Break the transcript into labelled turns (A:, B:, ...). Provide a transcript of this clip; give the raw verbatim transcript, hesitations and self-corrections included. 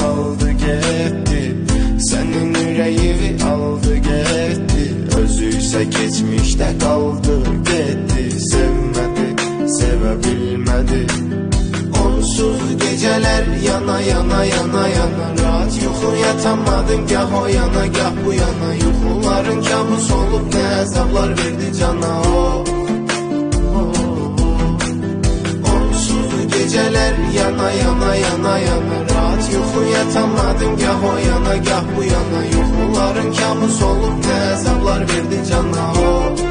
A: saldı getdi, sənin ürəyini aldı getdi. Özü isə keçmişdə qaldı getdi, sevmədi, sevə bilmədi. Onsuz gecələr yana yana yana yana, rahat yuxu yatamadım, gah o yana gah bu yana. Yuxuların kabus olub nə əzablar verdi cana o. Onsuz gecələr yana yana yana yana, rahat yuxu yatamadım, gah o yana gah bu yana. Yuxuların kabus olub nə əzablar verdi cana o.